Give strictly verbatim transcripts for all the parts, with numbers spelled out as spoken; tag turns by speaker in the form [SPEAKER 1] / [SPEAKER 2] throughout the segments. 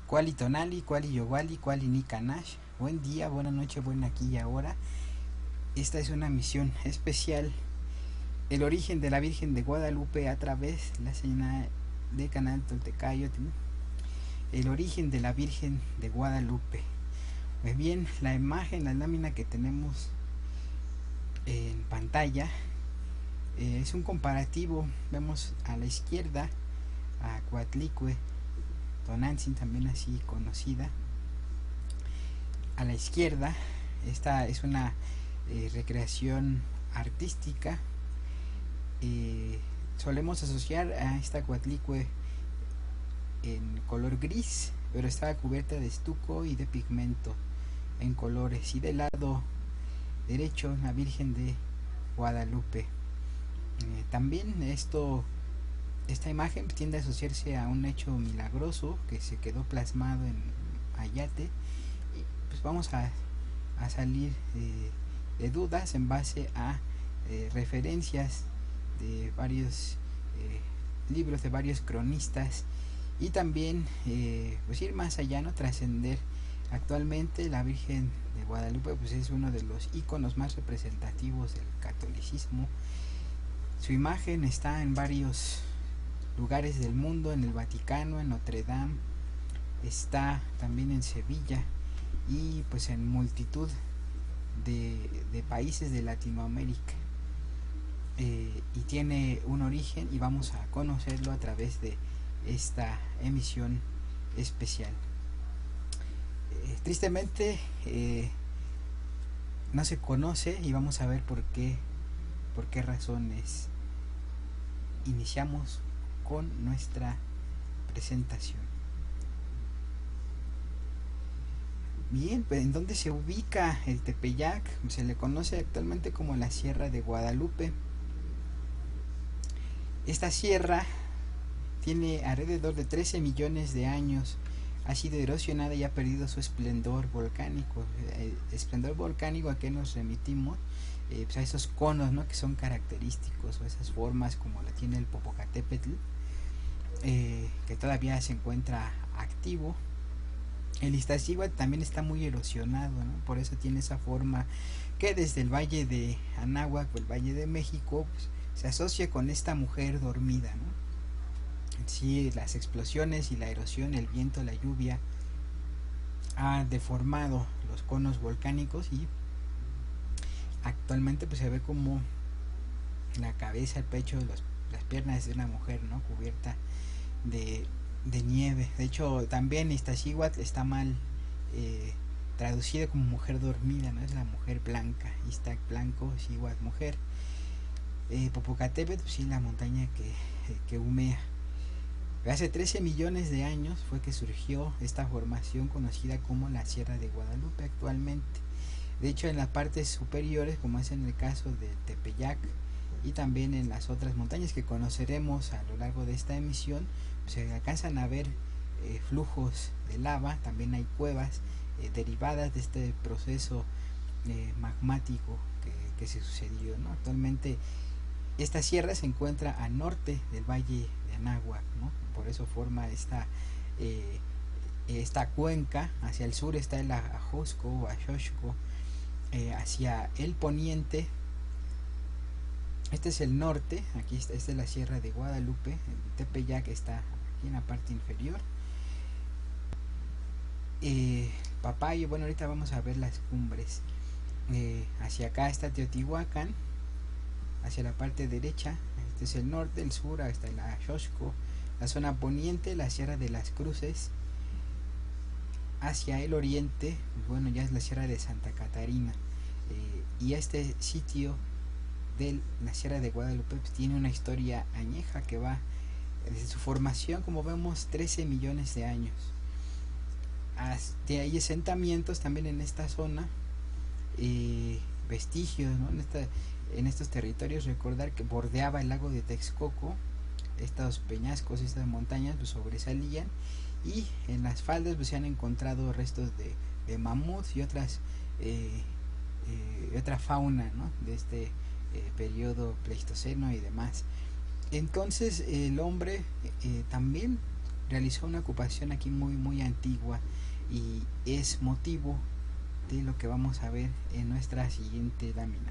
[SPEAKER 1] Kuali Tonali, Kuali Yowali, Kuali Nikanash. Buen día, buena noche, buena aquí y ahora. Esta es una misión especial. El origen de la Virgen de Guadalupe a través de la señal de Canal Toltecayotl. El origen de la Virgen de Guadalupe. Pues bien, la imagen, la lámina que tenemos en pantalla eh, es un comparativo. Vemos a la izquierda a Coatlicue Tonantzin, también así conocida. A la izquierda, esta es una eh, recreación artística. Eh, solemos asociar a esta Coatlicue en color gris, pero estaba cubierta de estuco y de pigmento en colores. Y del lado derecho, la Virgen de Guadalupe. Eh, también esto esta imagen tiende a asociarse a un hecho milagroso que se quedó plasmado en Ayate. Y pues vamos a, a salir eh, de dudas en base a eh, referencias de varios eh, libros, de varios cronistas, y también eh, pues ir más allá, no trascender. Actualmente la Virgen de Guadalupe pues es uno de los íconos más representativos del catolicismo. Su imagen está en varios lugares del mundo, en el Vaticano, en Notre Dame, está también en Sevilla y pues en multitud de, de países de Latinoamérica. Eh, y tiene un origen y vamos a conocerlo a través de esta emisión especial. Eh, tristemente eh, no se conoce y vamos a ver por qué, por qué razones. Iniciamos con nuestra presentación. Bien, pues ¿en dónde se ubica el Tepeyac? Se le conoce actualmente como la Sierra de Guadalupe. Esta sierra tiene alrededor de trece millones de años, ha sido erosionada y ha perdido su esplendor volcánico. El esplendor volcánico, ¿a qué nos remitimos? Eh, pues a esos conos, ¿no?, que son característicos, o esas formas como la tiene el Popocatépetl, eh, que todavía se encuentra activo. El Iztaccíhuatl también está muy erosionado, ¿no? Por eso tiene esa forma que desde el Valle de Anáhuac o el Valle de México pues, se asocia con esta mujer dormida, ¿no? Sí, las explosiones y la erosión, el viento, la lluvia ha deformado los conos volcánicos y actualmente pues se ve como la cabeza, el pecho, los, las piernas de una mujer, ¿no?, cubierta de, de nieve. De hecho, también Iztaccíhuatl está mal eh, traducido como mujer dormida, ¿no? Es la mujer blanca, Iztac blanco, Cíhuatl mujer. Eh, Popocatépetl, pues sí, la montaña que, eh, que humea. Hace trece millones de años fue que surgió esta formación conocida como la Sierra de Guadalupe actualmente. De hecho, en las partes superiores, como es en el caso de Tepeyac, y también en las otras montañas que conoceremos a lo largo de esta emisión, pues se alcanzan a ver eh, flujos de lava. También hay cuevas eh, derivadas de este proceso eh, magmático que, que se sucedió, ¿no? Actualmente esta sierra se encuentra al norte del Valle de Anáhuac, ¿no? Por eso forma esta eh, esta cuenca. Hacia el sur está el Ajosco o Axoxco, eh, hacia el poniente este es el norte. Aquí está, esta es la Sierra de Guadalupe. El Tepeyac está aquí en la parte inferior. eh, Papayo, bueno, ahorita vamos a ver las cumbres. Eh, hacia acá está Teotihuacán, hacia la parte derecha. Este es el norte, el sur, hasta el Axoxco. La zona poniente, la Sierra de las Cruces. Hacia el oriente, pues bueno, ya es la Sierra de Santa Catarina. Eh, y este sitio de la Sierra de Guadalupe pues tiene una historia añeja que va desde su formación, como vemos, trece millones de años. Hasta hay asentamientos también en esta zona, eh, vestigios, ¿no? en, esta, en estos territorios. Recordar que bordeaba el lago de Texcoco. Estos peñascos, estas montañas pues sobresalían, y en las faldas pues se han encontrado restos de, de mamuts y otras eh, eh, otra fauna, ¿no?, de este eh, periodo pleistoceno y demás. Entonces el hombre eh, también realizó una ocupación aquí muy muy antigua y es motivo de lo que vamos a ver en nuestra siguiente lámina.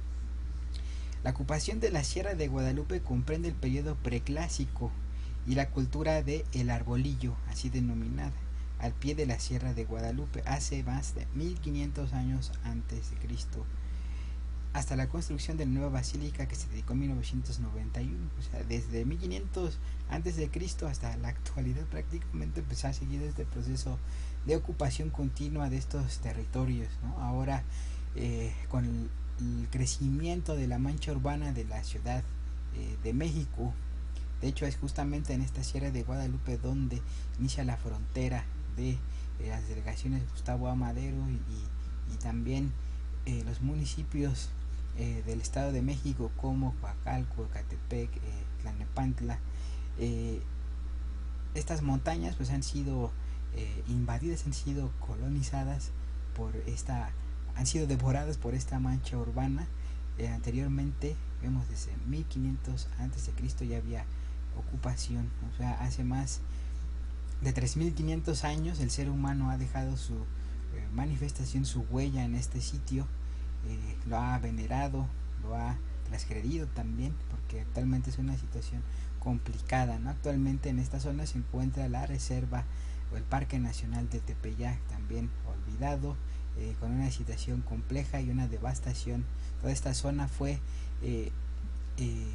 [SPEAKER 1] La ocupación de la Sierra de Guadalupe comprende el periodo preclásico y la cultura de El Arbolillo, así denominada, al pie de la Sierra de Guadalupe hace más de mil quinientos años antes de Cristo, hasta la construcción de la nueva basílica que se dedicó en mil novecientos noventa y uno. O sea, desde mil quinientos antes de Cristo hasta la actualidad prácticamente pues, ha seguido este proceso de ocupación continua de estos territorios, ¿no? Ahora eh, con el, el crecimiento de la mancha urbana de la Ciudad eh, de México, de hecho es justamente en esta Sierra de Guadalupe donde inicia la frontera de eh, las delegaciones Gustavo A. Madero y, y, y también eh, los municipios eh, del Estado de México como Coacalco, Ecatepec, eh, Tlalnepantla. Eh, estas montañas pues han sido eh, invadidas, han sido colonizadas por esta, han sido devoradas por esta mancha urbana. Eh, anteriormente, vemos desde mil quinientos antes de Cristo ya había ocupación, o sea, hace más de tres mil quinientos años el ser humano ha dejado su eh, manifestación, su huella en este sitio, eh, lo ha venerado, lo ha transgredido también, porque actualmente es una situación complicada, ¿no? Actualmente en esta zona se encuentra la reserva o el Parque Nacional de Tepeyac, también olvidado, eh, con una situación compleja y una devastación. Toda esta zona fue eh, eh,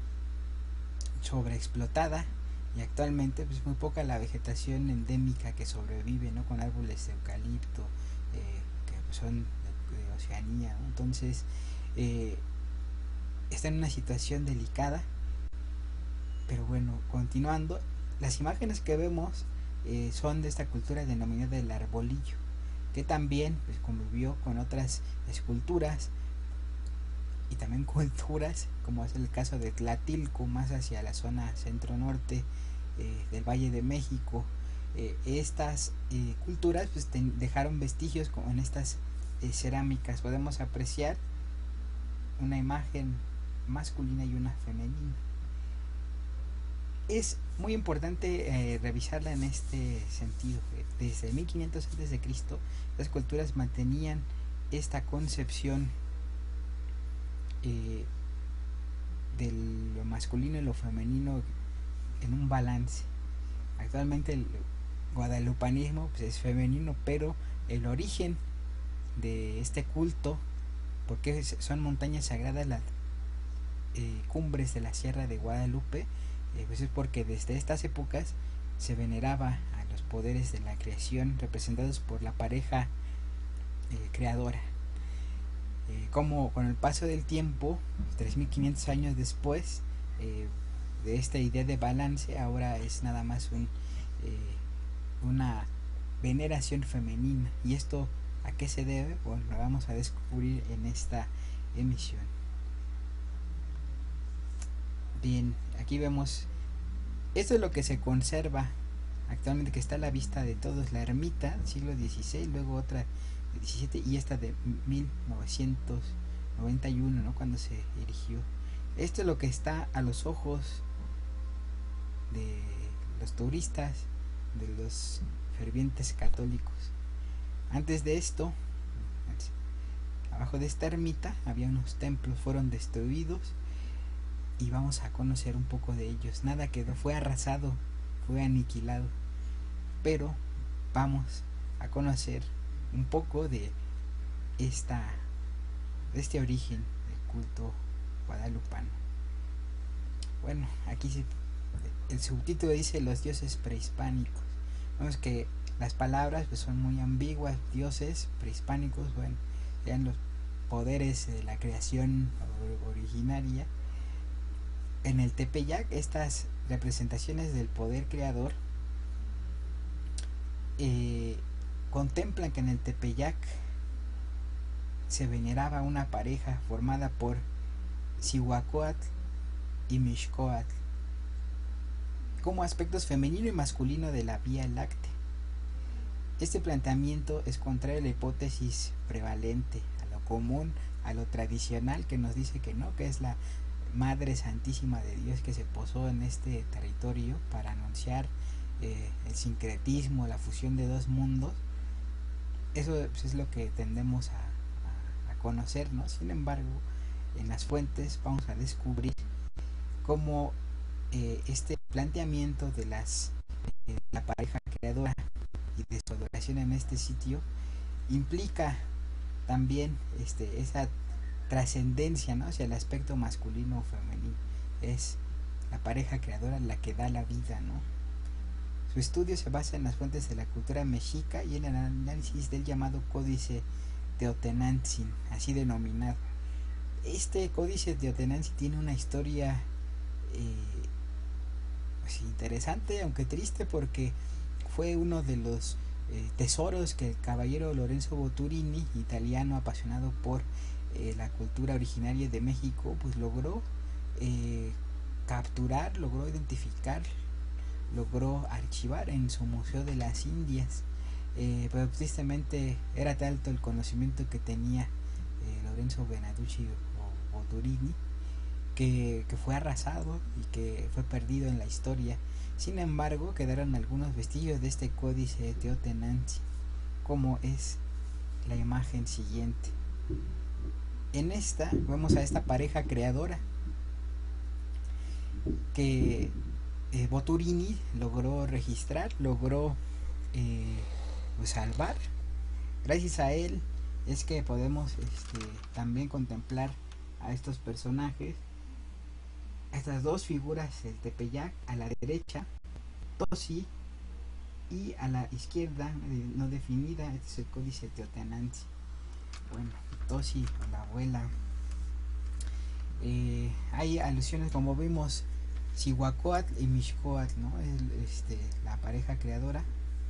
[SPEAKER 1] sobreexplotada y actualmente pues muy poca la vegetación endémica que sobrevive, ¿no? Con árboles de eucalipto eh, que pues, son de, de Oceanía, ¿no? Entonces eh, está en una situación delicada. Pero bueno, continuando, las imágenes que vemos eh, son de esta cultura denominada el Arbolillo, que también pues, convivió con otras esculturas y también culturas, como es el caso de Tlatilco, más hacia la zona centro-norte eh, del Valle de México. Eh, estas eh, culturas pues, ten, dejaron vestigios como en estas eh, cerámicas. Podemos apreciar una imagen masculina y una femenina. Es muy importante eh, revisarla en este sentido. Desde mil quinientos antes de Cristo, las culturas mantenían esta concepción eh, de lo masculino y lo femenino en un balance. Actualmente el guadalupanismo pues, es femenino, pero el origen de este culto, porque son montañas sagradas las eh, cumbres de la Sierra de Guadalupe, Eh, pues es porque desde estas épocas se veneraba a los poderes de la creación representados por la pareja eh, creadora. Eh, como con el paso del tiempo, tres mil quinientos años después eh, de esta idea de balance, ahora es nada más un, eh, una veneración femenina. ¿Y esto a qué se debe? Bueno, lo vamos a descubrir en esta emisión. Bien, aquí vemos, esto es lo que se conserva actualmente, que está a la vista de todos, la ermita del siglo dieciséis, luego otra de diecisiete y esta de mil novecientos noventa y uno, ¿no? Cuando se erigió. Esto es lo que está a los ojos de los turistas, de los fervientes católicos. Antes de esto, abajo de esta ermita había unos templos, fueron destruidos y vamos a conocer un poco de ellos. Nada quedó, fue arrasado, fue aniquilado, pero vamos a conocer un poco de esta de este origen del culto guadalupano. Bueno, aquí se, el subtítulo dice los dioses prehispánicos. Vemos que las palabras pues, son muy ambiguas. Dioses prehispánicos, bueno, eran los poderes de la creación originaria. En el Tepeyac, estas representaciones del poder creador eh, contemplan que en el Tepeyac se veneraba una pareja formada por Cihuacóatl y Mixcoatl como aspectos femenino y masculino de la Vía Láctea. Este planteamiento es contrario a la hipótesis prevalente, a lo común, a lo tradicional, que nos dice que no, que es la Madre Santísima de Dios que se posó en este territorio para anunciar eh, el sincretismo, la fusión de dos mundos. Eso pues, es lo que tendemos a, a, a conocer, ¿no? Sin embargo, en las fuentes vamos a descubrir cómo eh, este planteamiento de las eh, la pareja creadora y de su adoración en este sitio implica también este, esa trascendencia, ¿no?, hacia el aspecto masculino o femenino. Es la pareja creadora la que da la vida, ¿no? Su estudio se basa en las fuentes de la cultura mexica y en el análisis del llamado Códice Teotenantzin, así denominado. Este Códice Teotenantzin tiene una historia eh, pues interesante, aunque triste, porque fue uno de los eh, tesoros que el caballero Lorenzo Boturini, italiano apasionado por eh, la cultura originaria de México, pues logró eh, capturar, logró identificar, logró archivar en su Museo de las Indias. Eh, pero tristemente era tanto el conocimiento que tenía eh, Lorenzo Benaducci o Boturini que, que fue arrasado y que fue perdido en la historia. Sin embargo, quedaron algunos vestigios de este Códice Teotenantzin, como es la imagen siguiente. En esta vemos a esta pareja creadora que eh, Boturini logró registrar, logró eh, pues salvar. Gracias a él es que podemos este, también contemplar a estos personajes, a estas dos figuras, el Tepeyac a la derecha, Tosi, y a la izquierda eh, no definida, este es el Códice Teotenantzin. Bueno, Tosi, la abuela. Eh, hay alusiones, como vimos, Cihuacóatl y Mixcoatl, ¿no? Es, este, la pareja creadora.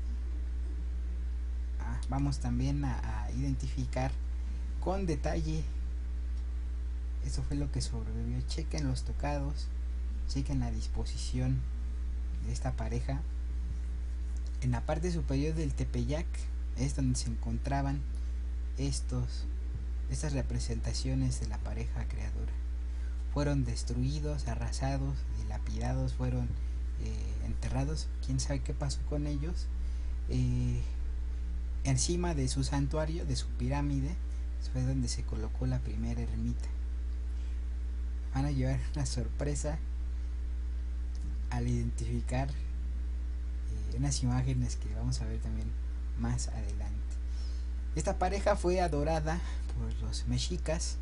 [SPEAKER 1] Ah, vamos también a, a identificar con detalle. Eso fue lo que sobrevivió. Chequen los tocados, chequen la disposición de esta pareja. En la parte superior del Tepeyac es donde se encontraban estos, estas representaciones de la pareja creadora. Fueron destruidos, arrasados, dilapidados, fueron eh, enterrados. Quién sabe qué pasó con ellos. Eh, encima de su santuario, de su pirámide, fue donde se colocó la primera ermita. Van a llevar una sorpresa al identificar eh, unas imágenes que vamos a ver también más adelante. Esta pareja fue adorada por los mexicas,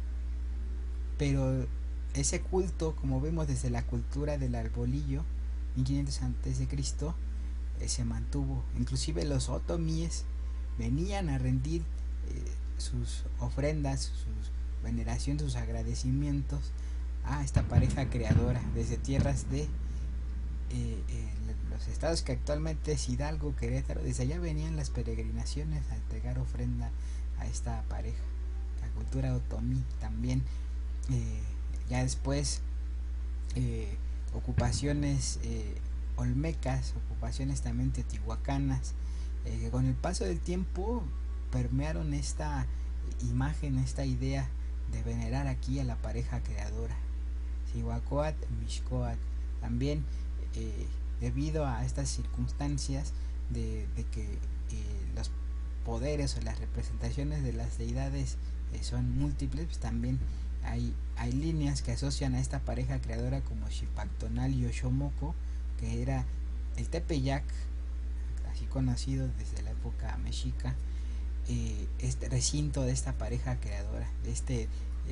[SPEAKER 1] pero ese culto, como vemos desde la cultura del arbolillo, mil quinientos antes de Cristo, eh, se mantuvo. Inclusive los otomíes venían a rendir eh, sus ofrendas, sus veneración, sus agradecimientos a esta pareja creadora desde tierras de eh, eh, los estados que actualmente es Hidalgo, Querétaro. Desde allá venían las peregrinaciones a entregar ofrenda a esta pareja. La cultura otomí también. Eh, ya después eh, ocupaciones eh, olmecas, ocupaciones también teotihuacanas, eh, con el paso del tiempo permearon esta imagen, esta idea de venerar aquí a la pareja creadora, Cihuacóatl, Mixcoatl. También eh, debido a estas circunstancias de, de que eh, los poderes o las representaciones de las deidades eh, son múltiples, pues también hay, hay líneas que asocian a esta pareja creadora como Xipactonal y Oxomoco, que era el Tepeyac, así conocido desde la época mexica, eh, este recinto de esta pareja creadora, de este, eh,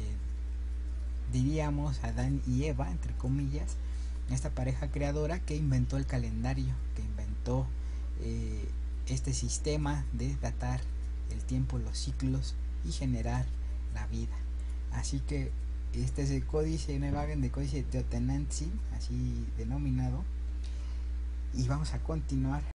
[SPEAKER 1] diríamos, Adán y Eva, entre comillas, esta pareja creadora que inventó el calendario, que inventó eh, este sistema de datar el tiempo, los ciclos y generar la vida. Así que este es el códice, una imagen de Códice Teotenantzin, así denominado, y vamos a continuar